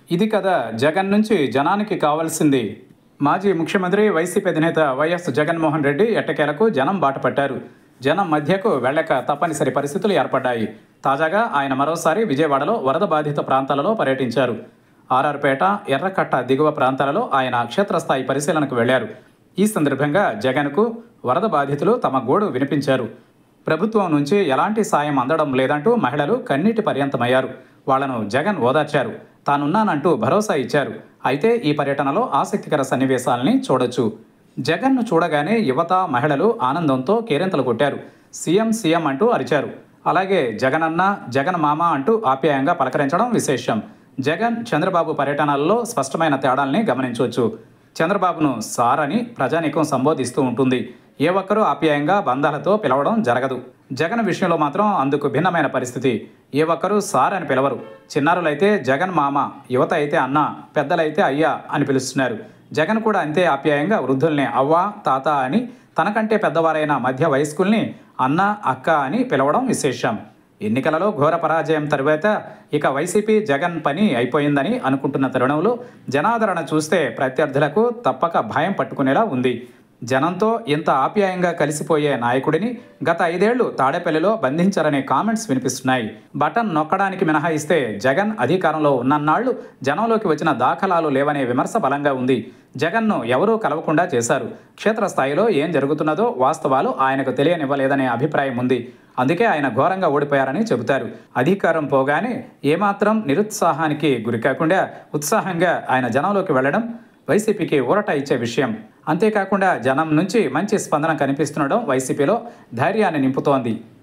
ఇది కదా జగన్ నుంచి జనానికి కావాల్సింది. మాజీ ముఖ్యమంత్రి వైసీపీ అధినేత వైఎస్ జగన్మోహన్ రెడ్డి ఎట్టకేలకు జనం బాట పట్టారు. జనం మధ్యకు వెళ్ళక తప్పనిసరి పరిస్థితులు ఏర్పడ్డాయి. తాజాగా ఆయన మరోసారి విజయవాడలో వరద బాధిత ప్రాంతాలలో పర్యటించారు. ఆర్ఆర్పేట, ఎర్రకట్ట దిగువ ప్రాంతాలలో ఆయన క్షేత్రస్థాయి పరిశీలనకు వెళ్లారు. ఈ సందర్భంగా జగన్కు వరద బాధితులు తమ గోడు వినిపించారు. ప్రభుత్వం నుంచి ఎలాంటి సాయం అందడం లేదంటూ మహిళలు కన్నీటి పర్యంతమయ్యారు. వాళ్లను జగన్ ఓదార్చారు. తానున్నానంటూ భరోసా ఇచ్చారు. అయితే ఈ పర్యటనలో ఆసక్తికర సన్నివేశాలని చూడొచ్చు. జగన్ను చూడగానే యువత, మహిళలు ఆనందంతో కేరింతలు కొట్టారు. సీఎం సీఎం అంటూ అరిచారు. అలాగే జగనన్న, జగన్ మామ అంటూ ఆప్యాయంగా పలకరించడం విశేషం. జగన్, చంద్రబాబు పర్యటనల్లో స్పష్టమైన తేడాల్ని గమనించవచ్చు. చంద్రబాబును సార్ అని ప్రజానీకం సంబోధిస్తూ ఉంటుంది. ఏ ఒక్కరూ ఆప్యాయంగా బంధాలతో పిలవడం జరగదు. జగన్ విషయంలో మాత్రం అందుకు భిన్నమైన పరిస్థితి. ఏ ఒక్కరూ సార్ అని పిలవరు. చిన్నారులైతే జగన్ మామ, యువత అయితే అన్న, పెద్దలైతే అయ్యా అని పిలుస్తున్నారు. జగన్ కూడా అంతే ఆప్యాయంగా వృద్ధుల్ని అవ్వ, తాత అని, తనకంటే పెద్దవారైన మధ్య వయస్కుల్ని అన్న, అక్క అని పిలవడం విశేషం. ఎన్నికలలో ఘోర పరాజయం తరువాత ఇక వైసీపీ జగన్ పని అయిపోయిందని అనుకుంటున్న తరుణంలో జనాదరణ చూస్తే ప్రత్యర్థులకు తప్పక భయం పట్టుకునేలా ఉంది. జనంతో ఇంత ఆప్యాయంగా కలిసిపోయే నాయకుడిని గత 5 ఏళ్లు తాడేపల్లిలో బంధించారనే కామెంట్స్ వినిపిస్తున్నాయి. బటన్ నొక్కడానికి మినహాయిస్తే జగన్ అధికారంలో ఉన్నన్నాళ్లు జనంలోకి వచ్చిన దాఖలాలు లేవనే విమర్శ బలంగా ఉంది. జగన్ను ఎవరూ కలవకుండా చేశారు. క్షేత్రస్థాయిలో ఏం జరుగుతున్నదో వాస్తవాలు ఆయనకు తెలియనివ్వలేదనే అభిప్రాయం ఉంది. అందుకే ఆయన ఘోరంగా ఓడిపోయారని చెబుతారు. అధికారం పోగానే ఏమాత్రం నిరుత్సాహానికి గురికాకుండా ఉత్సాహంగా ఆయన జనంలోకి వెళ్లడం వైసీపీకి ఊరట ఇచ్చే విషయం. అంతేకాకుండా జనం నుంచి మంచి స్పందన కనిపిస్తుండడం వైసీపీలో ధైర్యాన్ని నింపుతోంది.